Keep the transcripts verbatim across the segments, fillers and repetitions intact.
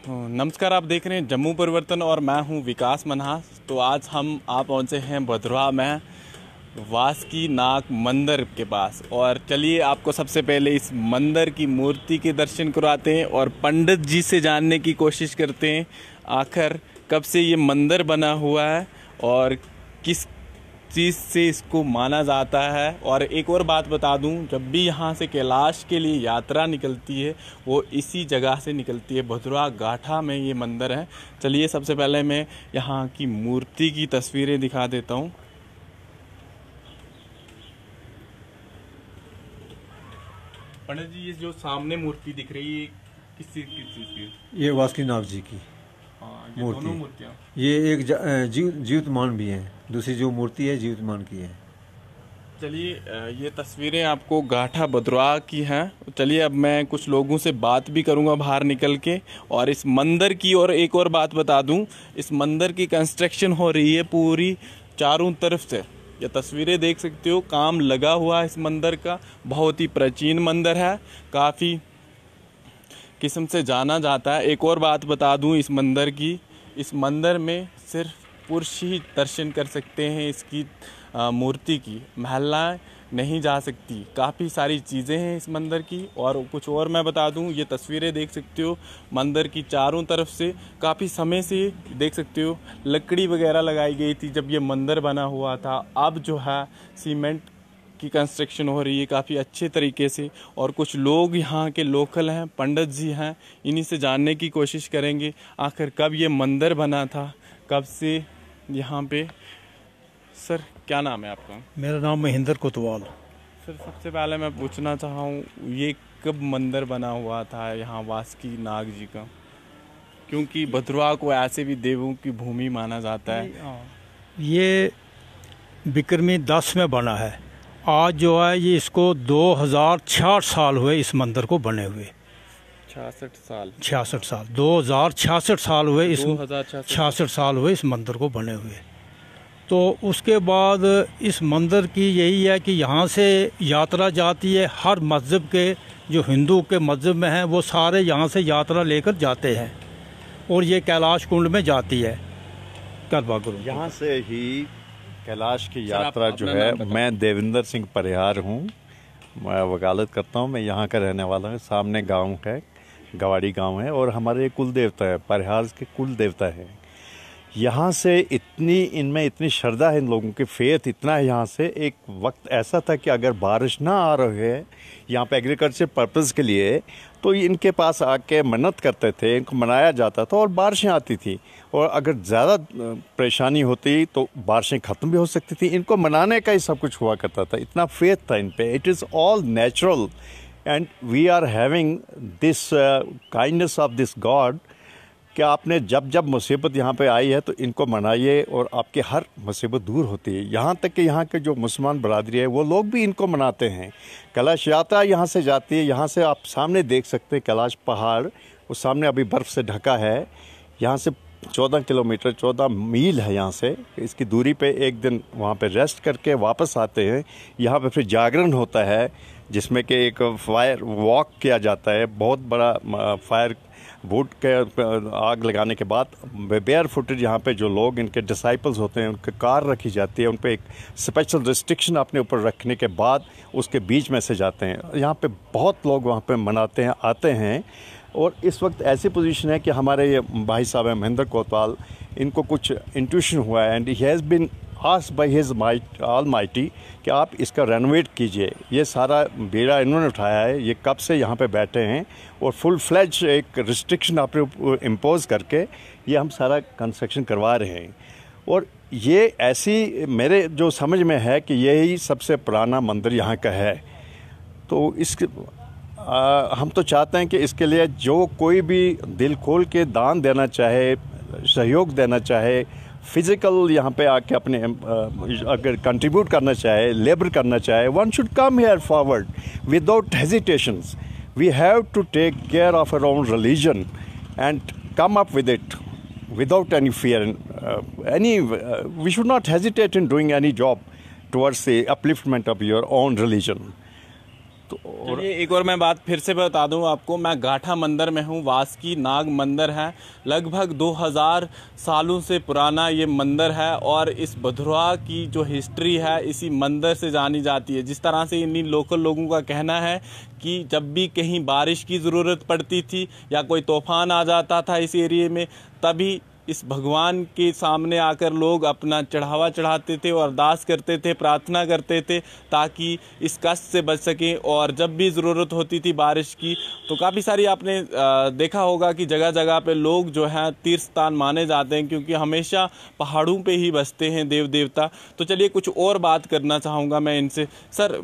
नमस्कार, आप देख रहे हैं जम्मू परिवर्तन और मैं हूं विकास मनहास। तो आज हम आ पहुंचे हैं भद्रवाह में वासुकी नाग मंदिर के पास। और चलिए आपको सबसे पहले इस मंदिर की मूर्ति के दर्शन कराते हैं और पंडित जी से जानने की कोशिश करते हैं आखिर कब से ये मंदिर बना हुआ है और किस चीज़ से इसको माना जाता है। और एक और बात बता दूं, जब भी यहाँ से कैलाश के लिए यात्रा निकलती है वो इसी जगह से निकलती है। भद्रवाह गाठा में ये मंदिर है। चलिए सबसे पहले मैं यहाँ की मूर्ति की तस्वीरें दिखा देता हूँ। पंडित जी, ये जो सामने मूर्ति दिख रही है किस चीज़ किस चीज़ की? ये वासुकी नाग जी की ये मूर्ति। दोनों मूर्तियाँ, ये एक जीव जीवितमान भी है, दूसरी जो मूर्ति है जीवितमान की है। चलिए ये तस्वीरें आपको गाठा भद्रवाह की हैं। चलिए अब मैं कुछ लोगों से बात भी करूंगा बाहर निकल के। और इस मंदिर की और एक और बात बता दूं, इस मंदिर की कंस्ट्रक्शन हो रही है पूरी चारों तरफ से। ये तस्वीरें देख सकते हो, काम लगा हुआ है इस मंदिर का। बहुत ही प्राचीन मंदिर है, काफ़ी किस्म से जाना जाता है। एक और बात बता दूं इस मंदिर की, इस मंदिर में सिर्फ पुरुष ही दर्शन कर सकते हैं। इसकी आ, मूर्ति की महिलाएं नहीं जा सकती। काफ़ी सारी चीज़ें हैं इस मंदिर की। और कुछ और मैं बता दूं, ये तस्वीरें देख सकते हो मंदिर की चारों तरफ से। काफ़ी समय से देख सकते हो लकड़ी वगैरह लगाई गई थी जब ये मंदिर बना हुआ था। अब जो है सीमेंट की कंस्ट्रक्शन हो रही है काफ़ी अच्छे तरीके से। और कुछ लोग यहाँ के लोकल हैं, पंडित जी हैं, इन्हीं से जानने की कोशिश करेंगे आखिर कब ये मंदिर बना था, कब से यहाँ पे। सर क्या नाम है आपका? मेरा नाम महेंद्र कोतवाल। सर सबसे पहले मैं पूछना चाहा हूँ, ये कब मंदिर बना हुआ था यहाँ वासुकी नाग जी का? क्योंकि भद्रवाह को ऐसे भी देवों की भूमि माना जाता है। ये बिक्रमी दस में बना है। आज जो है ये इसको दो हजार छियासठ साल हुए इस मंदिर को बने हुए। छियासठ साल छियासठ साल दो हजार छियासठ साल हुए इस छियासठ छियासठ साल हुए इस मंदिर को बने हुए। तो उसके बाद इस मंदिर की यही है कि यहाँ से यात्रा जाती है। हर मस्जिद के जो हिंदू के मस्जिद में हैं वो सारे यहाँ से यात्रा लेकर जाते हैं और ये कैलाश कुंड में जाती है। करवा गुरु यहाँ से ही कैलाश की यात्रा आप, जो है। मैं देविंदर सिंह परिहार हूँ, मैं वकालत करता हूँ। मैं यहाँ का रहने वाला हूँ। सामने गांव है, गवाड़ी गांव है और हमारे कुल देवता है, परिहार के कुल देवता है। यहाँ से इतनी इनमें इतनी श्रद्धा है इन लोगों की, फेथ इतना है यहाँ से। एक वक्त ऐसा था कि अगर बारिश ना आ रही है यहाँ पे एग्रीकल्चर पर्पज़ के लिए, तो इनके पास आके मन्नत करते थे, इनको मनाया जाता था और बारिशें आती थी। और अगर ज़्यादा परेशानी होती तो बारिशें ख़त्म भी हो सकती थी। इनको मनाने का ही सब कुछ हुआ करता था, इतना फेथ था इन पे। It is all natural and we are having this kindness of this god कि आपने जब जब मुसीबत यहाँ पे आई है तो इनको मनाइए और आपकी हर मुसीबत दूर होती है। यहाँ तक कि यहाँ के जो मुसलमान बरादरी है वो लोग भी इनको मनाते हैं। कैलाश यात्रा यहाँ से जाती है। यहाँ से आप सामने देख सकते हैं कैलाश पहाड़, वो सामने अभी बर्फ़ से ढका है। यहाँ से चौदह किलोमीटर चौदह मील है यहाँ से। इसकी दूरी पे एक दिन वहाँ पे रेस्ट करके वापस आते हैं। यहाँ पे फिर जागरण होता है जिसमें कि एक फायर वॉक किया जाता है। बहुत बड़ा फायर वुड के आग लगाने के बाद बेयर फुटेज यहाँ पे जो लोग इनके डिसाइपल्स होते हैं उनके कार रखी जाती है। उन पे एक स्पेशल रिस्ट्रिक्शन अपने ऊपर रखने के बाद उसके बीच में से जाते हैं। यहाँ पे बहुत लोग वहाँ पे मनाते हैं, आते हैं। और इस वक्त ऐसी पोजीशन है कि हमारे ये भाई साहब हैं महेंद्र कोतवाल, इनको कुछ इंट्यूशन हुआ है and he has been asked by his might almighty कि आप इसका रेनोवेट कीजिए। ये सारा बेड़ा इन्होंने उठाया है। ये कब से यहाँ पे बैठे हैं और फुल फ्लेज एक रिस्ट्रिक्शन आप इम्पोज करके ये हम सारा कंस्ट्रक्शन करवा रहे हैं। और ये ऐसी मेरे जो समझ में है कि यही सबसे पुराना मंदिर यहाँ का है। तो इस आ, हम तो चाहते हैं कि इसके लिए जो कोई भी दिल खोल के दान देना चाहे, सहयोग देना चाहे, फिज़िकल यहाँ पे आके अपने अगर कंट्रीब्यूट करना चाहे, लेबर करना चाहे, one should come here forward without hesitations. We have to take care of our own religion and come up with it without any fear and uh, any uh, we should not hesitate in doing any job towards the upliftment of your own religion. तो तो और चलिए एक और मैं बात फिर से बता दूं आपको, मैं गाठा मंदिर में हूं। वासुकी नाग मंदिर है, लगभग दो हज़ार सालों से पुराना ये मंदिर है और इस भद्रवाह की जो हिस्ट्री है इसी मंदिर से जानी जाती है। जिस तरह से इन्हीं लोकल लोगों का कहना है कि जब भी कहीं बारिश की ज़रूरत पड़ती थी या कोई तूफान आ जाता था इस एरिए में, तभी इस भगवान के सामने आकर लोग अपना चढ़ावा चढ़ाते थे और अरदास करते थे, प्रार्थना करते थे ताकि इस कष्ट से बच सकें। और जब भी ज़रूरत होती थी बारिश की तो काफ़ी सारी आपने देखा होगा कि जगह जगह पे लोग जो हैं तीर्थ स्थान माने जाते हैं, क्योंकि हमेशा पहाड़ों पे ही बसते हैं देव देवता। तो चलिए कुछ और बात करना चाहूँगा मैं इनसे। सर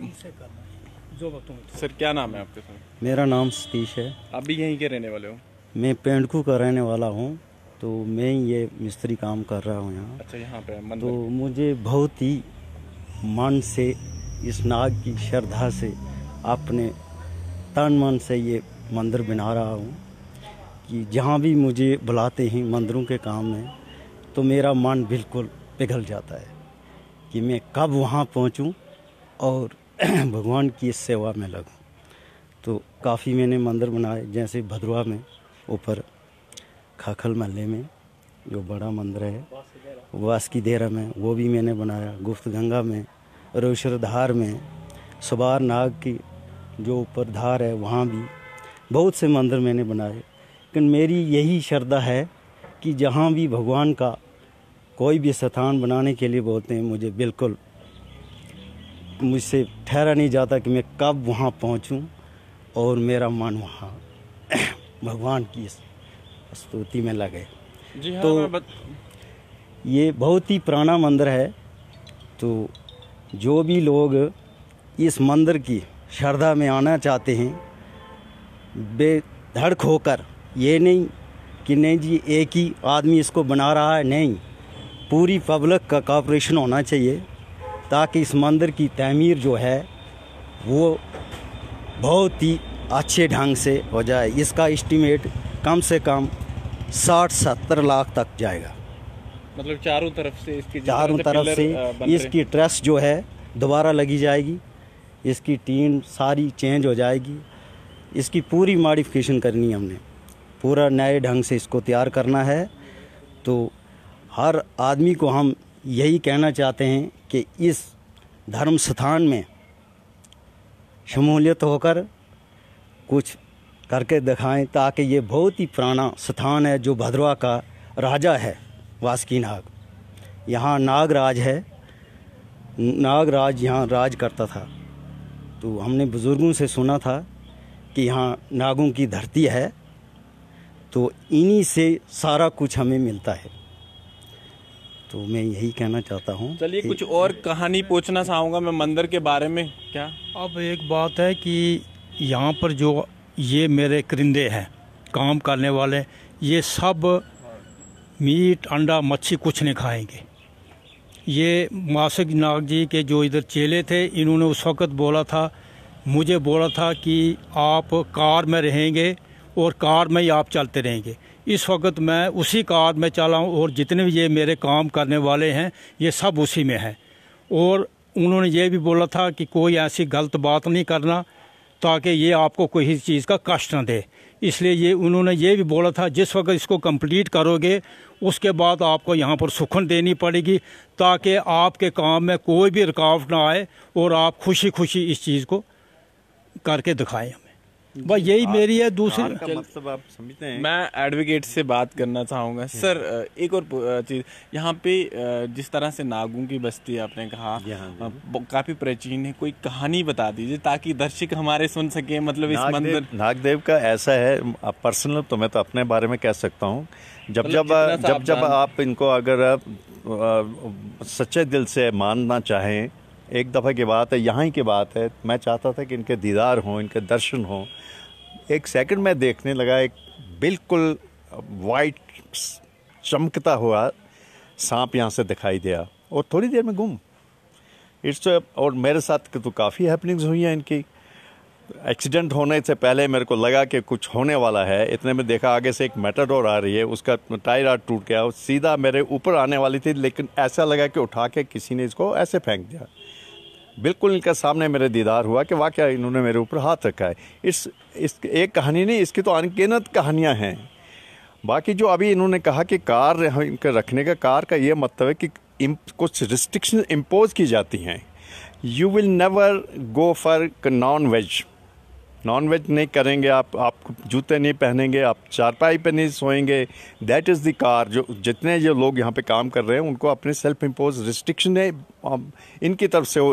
सर क्या नाम है आपके? सर मेरा नाम सतीश है। आप भी यहीं के रहने वाले हो? मैं पेंडकू का रहने वाला हूँ, तो मैं ये मिस्त्री काम कर रहा हूँ यहाँ। अच्छा, यहाँ पे तो मुझे बहुत ही मन से इस नाग की श्रद्धा से अपने तन मन से ये मंदिर बना रहा हूँ कि जहाँ भी मुझे बुलाते हैं मंदिरों के काम में तो मेरा मन बिल्कुल पिघल जाता है कि मैं कब वहाँ पहुँचूँ और भगवान की सेवा में लगूँ। तो काफ़ी मैंने मंदिर बनाए, जैसे भद्रवाह में ऊपर खाखल महल्ले में जो बड़ा मंदिर है, वासुकी देरा में वो भी मैंने बनाया, गुप्त गंगा में, रोशरधार में, सुबार नाग की जो ऊपर धार है वहाँ भी बहुत से मंदिर मैंने बनाए। लेकिन मेरी यही श्रद्धा है कि जहाँ भी भगवान का कोई भी स्थान बनाने के लिए बोलते हैं, मुझे बिल्कुल मुझसे ठहरा नहीं जाता कि मैं कब वहाँ पहुँचूँ और मेरा मन वहाँ भगवान की स्तुति में लगे। जी हाँ, तो बत... ये बहुत ही पुराना मंदिर है। तो जो भी लोग इस मंदिर की श्रद्धा में आना चाहते हैं, बेधड़क होकर, ये नहीं कि नहीं जी एक ही आदमी इसको बना रहा है, नहीं, पूरी पब्लिक का कॉपरेशन होना चाहिए ताकि इस मंदिर की तमीर जो है वो बहुत ही अच्छे ढंग से हो जाए। इसका एस्टीमेट कम से कम साठ सत्तर लाख तक जाएगा। मतलब चारों तरफ से इसकी चारों तरफ से इसकी ट्रस जो है दोबारा लगी जाएगी, इसकी टीन सारी चेंज हो जाएगी, इसकी पूरी मॉडिफिकेशन करनी है, हमने पूरा नए ढंग से इसको तैयार करना है। तो हर आदमी को हम यही कहना चाहते हैं कि इस धर्म स्थान में शमूलियत होकर कुछ करके दिखाएं ताकि ये बहुत ही पुराना स्थान है जो भद्रवाह का राजा है वासुकी नाग। यहाँ नागराज है, नागराज यहाँ राज करता था। तो हमने बुज़ुर्गों से सुना था कि यहाँ नागों की धरती है, तो इन्हीं से सारा कुछ हमें मिलता है। तो मैं यही कहना चाहता हूँ। चलिए कुछ और कहानी पूछना चाहूँगा मैं मंदिर के बारे में। क्या अब एक बात है कि यहाँ पर जो ये मेरे करिंदे हैं काम करने वाले, ये सब मीट अंडा मच्छी कुछ नहीं खाएंगे। ये वासुकी नाग जी के जो इधर चेले थे, इन्होंने उस वक़्त बोला था, मुझे बोला था कि आप कार में रहेंगे और कार में ही आप चलते रहेंगे। इस वक्त मैं उसी कार में चला हूँ और जितने भी ये मेरे काम करने वाले हैं ये सब उसी में हैं। और उन्होंने ये भी बोला था कि कोई ऐसी गलत बात नहीं करना ताकि ये आपको कोई चीज़ का कष्ट न दे। इसलिए ये उन्होंने ये भी बोला था जिस वक्त इसको कंप्लीट करोगे उसके बाद आपको यहाँ पर सुखन देनी पड़ेगी ताकि आपके काम में कोई भी रुकावट ना आए और आप खुशी खुशी इस चीज़ को करके दिखाएं हमें। बस यही मेरी है। दूसरी मतलब आप समझते हैं, मैं एडवोकेट से बात करना चाहूँगा। सर एक और चीज़, यहाँ पे जिस तरह से नागों की बस्ती आपने कहा काफ़ी प्राचीन है, कोई कहानी बता दीजिए ताकि दर्शक हमारे सुन सके। मतलब इस मंदिर नागदेव का ऐसा है, पर्सनल तो मैं तो अपने बारे में कह सकता हूँ, जब जब जब जब आप इनको अगर आप सच्चे दिल से मानना चाहें, एक दफ़ा की बात है, यहाँ ही की बात है, मैं चाहता था कि इनके दीदार हों, इनके दर्शन हों। एक सेकंड में देखने लगा, एक बिल्कुल वाइट चमकता हुआ सांप यहाँ से दिखाई दिया और थोड़ी देर में गुम। इट्स और मेरे साथ तो काफ़ी हैपनिंग्स हुई हैं इनकी। एक्सीडेंट होने से पहले मेरे को लगा कि कुछ होने वाला है, इतने में देखा आगे से एक मेटाडोर आ रही है, उसका टायर आर टूट गया, सीधा मेरे ऊपर आने वाली थी, लेकिन ऐसा लगा कि उठा के किसी ने इसको ऐसे फेंक दिया। बिल्कुल इनका सामने मेरे दीदार हुआ कि वाकया इन्होंने मेरे ऊपर हाथ रखा है। इस इस एक कहानी नहीं, इसकी तो अनगिनत कहानियाँ हैं। बाकी जो अभी इन्होंने कहा कि कार इनका रखने का, कार का ये मतलब है कि कुछ रिस्ट्रिक्शन इम्पोज की जाती हैं। You will never go for non veg, non veg नहीं करेंगे आप, आप जूते नहीं पहनेंगे, आप चारपाई पे नहीं सोएंगे। That is the car. जो जितने जो लोग यहाँ पे काम कर रहे हैं उनको अपने सेल्फ इम्पोज रिस्ट्रिक्शन है, इनकी तरफ से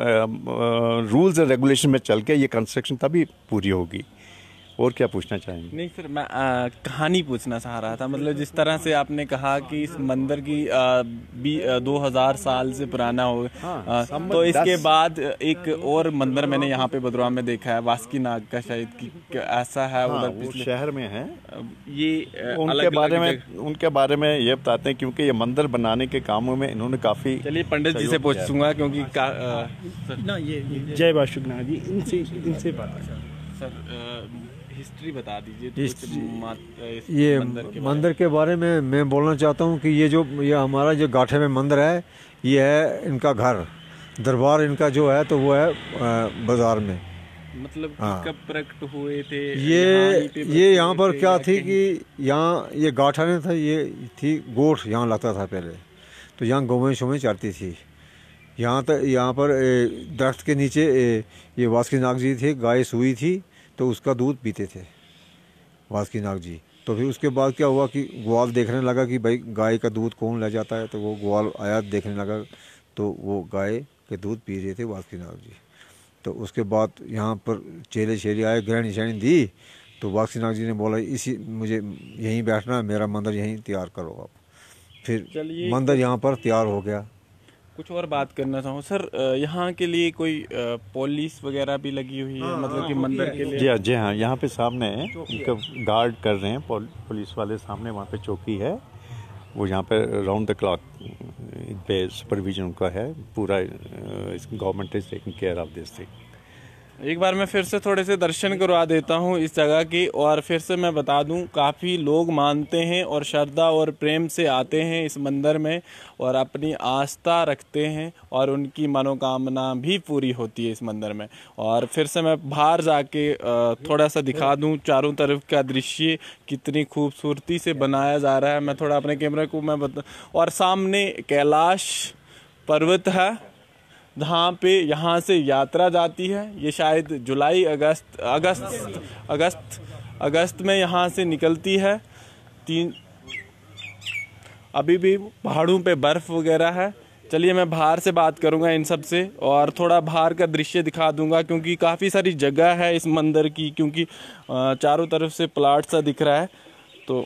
रूल्स एंड रेगुलेशन में चल के ये कंस्ट्रक्शन तभी पूरी होगी। और क्या पूछना चाहेंगे? नहीं सर, मैं आ, कहानी पूछना चाह रहा था। मतलब जिस तरह से आपने कहा कि इस मंदिर की आ, बी, आ, दो हजार साल से पुराना हो, हाँ, आ, तो इसके बाद एक और मंदिर मैंने यहाँ पे भद्रवाह में देखा है, वासुकी नाग का, शायद कि ऐसा है। हाँ, उधर वो शहर में है। ये उनके बारे में उनके बारे में ये बताते हैं, क्योंकि ये मंदिर बनाने के कामों में इन्होंने काफी। चलिए पंडित जी से पूछूंगा, क्योंकि ना ये जय वासुकी नाग जी, इनसे इनसे बात सर हिस्ट्री बता दीजिए तो इस ये मंदिर के बारे में मैं बोलना चाहता हूँ कि ये जो ये हमारा जो गाठे में मंदिर है, ये है इनका घर, दरबार इनका जो है तो वो है बाजार में। मतलब हाँ। कब प्रकट हुए थे ये ये यहाँ पर क्या थी कि यहाँ ये गाठा नहीं था, ये थी गोठ यहाँ लगता था पहले, तो यहाँ गौवें शोवें चरती थी। यहाँ तक यहाँ पर दरख्त के नीचे ये वासुकी नाग जी थे, गाय सूई थी तो उसका दूध पीते थे वासुकी नाग जी। तो फिर उसके बाद क्या हुआ कि ग्वाल देखने लगा कि भाई गाय का दूध कौन ले जाता है, तो वो ग्वाल आया देखने लगा तो वो गाय के दूध पी रहे थे वासुकी नाग जी। तो उसके बाद यहाँ पर चेले चेले आए, ग्रहणी श्रेणी दी, तो वासुकी नाग जी ने बोला इसी मुझे यहीं बैठना है, मेरा मंदिर यहीं तैयार करो आप। फिर मंदिर यहाँ पर तैयार हो गया। कुछ और बात करना चाहूँ सर, यहाँ के लिए कोई पुलिस वगैरह भी लगी हुई है, मतलब कि मंदिर के लिए? जी हाँ, जी हाँ, यहाँ पे सामने है, उनका गार्ड कर रहे हैं पुलिस वाले, सामने वहाँ पे चौकी है, वो यहाँ पे राउंड द क्लॉक पे सुपरविजन उनका है पूरा। Government is taking care of this thing. एक बार मैं फिर से थोड़े से दर्शन करवा देता हूँ इस जगह की, और फिर से मैं बता दूँ काफ़ी लोग मानते हैं और श्रद्धा और प्रेम से आते हैं इस मंदिर में और अपनी आस्था रखते हैं और उनकी मनोकामना भी पूरी होती है इस मंदिर में। और फिर से मैं बाहर जाके थोड़ा सा दिखा दूँ चारों तरफ का दृश्य कितनी खूबसूरती से बनाया जा रहा है। मैं थोड़ा अपने कैमरे को मैं बता, और सामने कैलाश पर्वत है जहाँ पे यहाँ से यात्रा जाती है। ये शायद जुलाई अगस्त अगस्त अगस्त अगस्त में यहाँ से निकलती है। तीन अभी भी पहाड़ों पे बर्फ़ वगैरह है। चलिए मैं बाहर से बात करूँगा इन सब से और थोड़ा बाहर का दृश्य दिखा दूँगा, क्योंकि काफ़ी सारी जगह है इस मंदिर की, क्योंकि चारों तरफ से प्लाट सा दिख रहा है। तो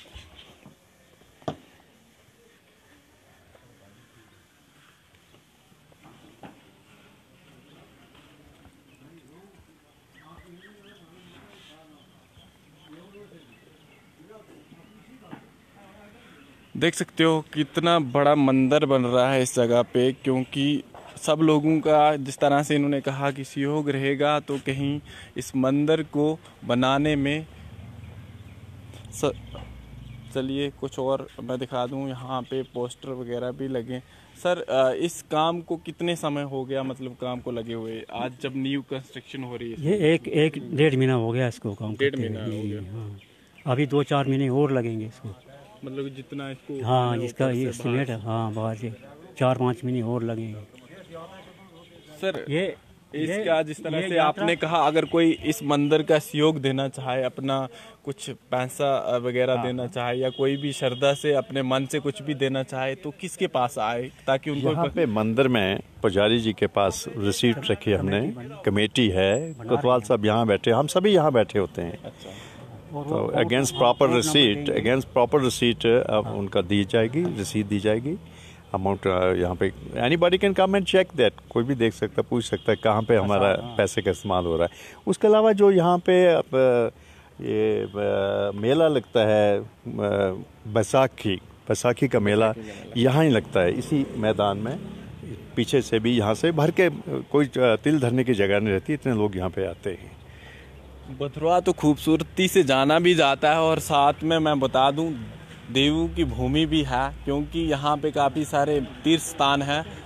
देख सकते हो कितना बड़ा मंदिर बन रहा है इस जगह पे, क्योंकि सब लोगों का जिस तरह से इन्होंने कहा कि सहयोग रहेगा तो कहीं इस मंदिर को बनाने में स... चलिए कुछ और मैं दिखा दूं, यहाँ पे पोस्टर वगैरह भी लगे। सर इस काम को कितने समय हो गया, मतलब काम को लगे हुए, आज जब न्यू कंस्ट्रक्शन हो रही है? ये एक एक डेढ़ महीना हो गया इसको काम, डेढ़ महीना हो गया। हाँ, अभी दो चार महीने और लगेंगे इसको, मतलब जितना इसको, हाँ जिसका ये एस्टिमेट है, हाँ बाहर से चार पाँच महीने और लगेंगे। सर ये इसका जिस तरह से आपने कहा, अगर कोई इस मंदिर का सहयोग देना चाहे, अपना कुछ पैसा वगैरह हाँ। देना चाहे, या कोई भी श्रद्धा से अपने मन से कुछ भी देना चाहे, तो किसके पास आए ताकि उनको? यहाँ पे मंदिर में पुजारी जी के पास रिसीट रखी हमने, कमेटी है, कोतवाल साहब यहाँ बैठे, हम सभी यहाँ बैठे होते हैं। अच्छा। तो against proper receipt against proper receipt उनका दी जाएगी, रसीद दी जाएगी। अमाउंट यहाँ पे anybody can come and check that, कोई भी देख सकता है, पूछ सकता है कहाँ पे हमारा पैसे का इस्तेमाल हो रहा है। उसके अलावा जो यहाँ पे ये मेला लगता है, बैसाखी बैसाखी का मेला यहाँ ही लगता है, इसी मैदान में। पीछे से भी यहाँ से भर के कोई तिल धरने की जगह नहीं रहती, इतने लोग यहाँ पे आते हैं। भद्रवाह तो खूबसूरती से जाना भी जाता है, और साथ में मैं बता दूं देवों की भूमि भी है, क्योंकि यहाँ पे काफ़ी सारे तीर्थ स्थान हैं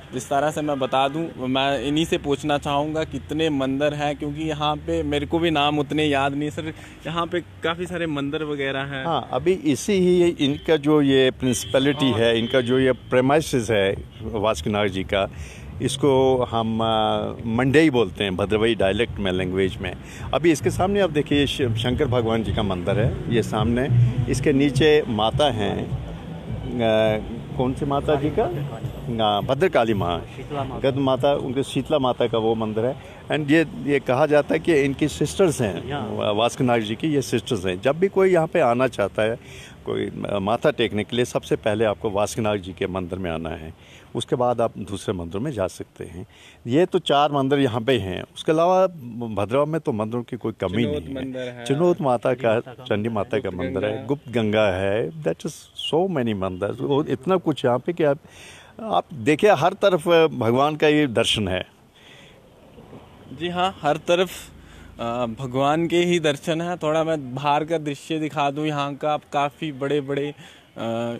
जिस तरह से मैं बता दूं, मैं इन्हीं से पूछना चाहूँगा कितने मंदिर हैं, क्योंकि यहाँ पे मेरे को भी नाम उतने याद नहीं सर। यहाँ पे काफ़ी सारे मंदिर वगैरह हैं। हाँ, अभी इसी ही इनका जो ये प्रिंसिपलिटी है, इनका जो ये प्रेमाइसिस है वास्कुनाग जी का, इसको हम मंडई बोलते हैं भद्रवाही डायलेक्ट में, लैंग्वेज में। अभी इसके सामने आप देखिए शंकर भगवान जी का मंदिर है, ये सामने। इसके नीचे माता हैं, कौन सी माता जी का, भद्रकाली माँ, गद माता, उनके शीतला माता का वो मंदिर है। एंड ये ये कहा जाता है कि इनकी सिस्टर्स हैं, वास्कुनाग जी की ये सिस्टर्स हैं। जब भी कोई यहाँ पे आना चाहता है, कोई माथा टेकने के लिए, सबसे पहले आपको वास्कुनाग जी के मंदिर में आना है, उसके बाद आप दूसरे मंदिर में जा सकते हैं। ये तो चार मंदिर यहाँ पे हैं। उसके अलावा भद्रवा में तो मंदिरों की कोई कमी नहीं है। चिनोद माता का, चंडी माता का मंदिर है, गुप्त गंगा है, दैट इज सो मैनी मंदिर, इतना कुछ यहाँ पे कि आप आप देखिए हर तरफ भगवान का ये दर्शन है। जी हाँ, हर तरफ भगवान के ही दर्शन है। थोड़ा मैं बाहर का दृश्य दिखा दूं यहाँ का। आप काफ़ी बड़े बड़े आ,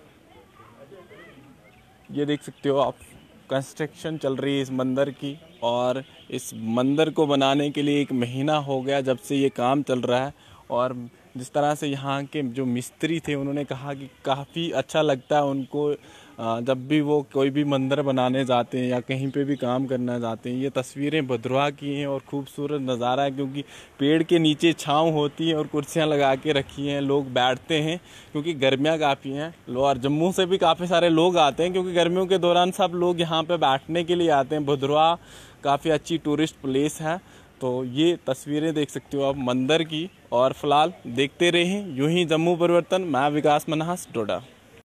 ये देख सकते हो आप, कंस्ट्रक्शन चल रही है इस मंदिर की, और इस मंदिर को बनाने के लिए एक महीना हो गया जब से ये काम चल रहा है। और जिस तरह से यहाँ के जो मिस्त्री थे, उन्होंने कहा कि काफ़ी अच्छा लगता है उनको जब भी वो कोई भी मंदिर बनाने जाते हैं या कहीं पे भी काम करना जाते हैं। ये तस्वीरें भद्रवा की हैं और खूबसूरत नज़ारा है, क्योंकि पेड़ के नीचे छांव होती है और कुर्सियां लगा के रखी हैं, लोग बैठते हैं क्योंकि गर्मियां काफ़ी हैं। लोअर जम्मू से भी काफ़ी सारे लोग आते हैं, क्योंकि गर्मियों के दौरान सब लोग यहाँ पे बैठने के लिए आते हैं। भद्रवा काफ़ी अच्छी टूरिस्ट प्लेस है। तो ये तस्वीरें देख सकते हो आप मंदिर की। और फिलहाल देखते रहें यूं ही जम्मू परिवर्तन। मैं विकास मनहास, डोडा।